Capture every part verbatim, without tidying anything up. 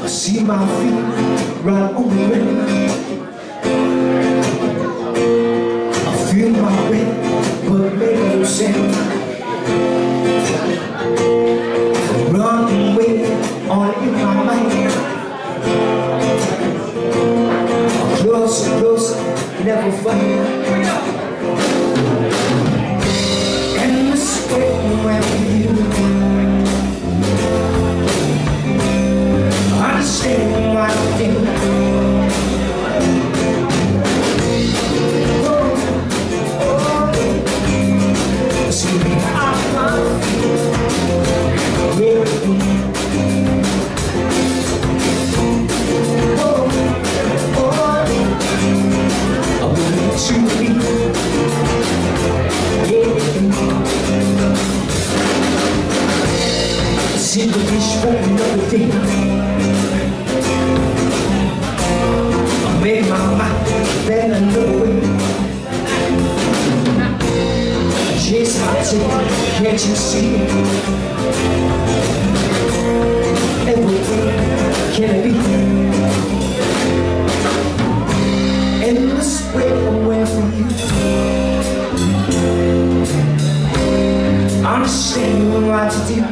I see my feet right on the rim. I feel my weight, but make no sense. I'm running away, all in my mind. I'm closer, closer, never find. Endless waiting around you. Understand what I do. Oh, oh, see me out my feet. Yeah. Oh, oh, I want to be. Yeah. See the wish for another day. Make my mind bend another way. Chase my tail, can't you see? Everything can it be? Endless way away from you. Understand what to do.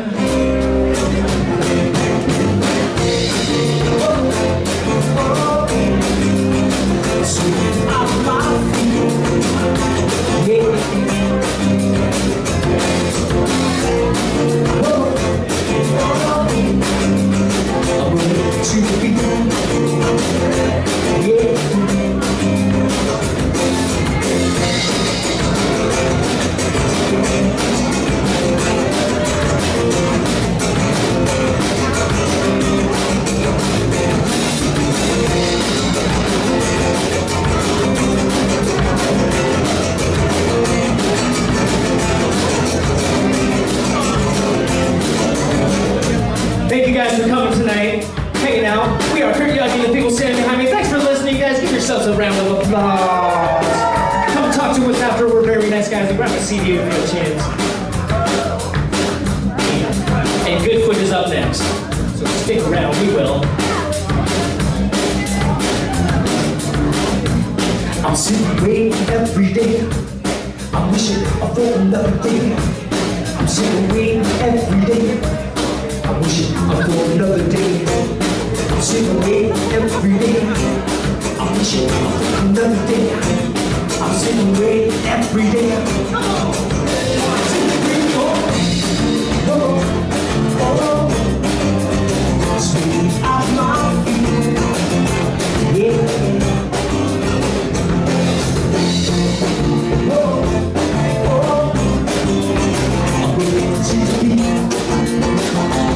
Thank you guys for coming tonight, hanging out. We are Curt Yagi and the people standing behind me. Thanks for listening, guys. Give yourselves a round of applause. Come and talk to us after. We're very nice guys. We grab a C D if you have a chance. And Goodfoot is up next, so stick around. We will. I'm sitting waiting every day. I'm wishing for another day. I'm sitting waiting every day. I'm wishing for another day. I'm sitting waiting every day. I'm wishing for another day. I'm sitting waiting every day. Oh, oh, oh. Sweet out my feet. Yeah. Oh, oh. I'm waiting to be.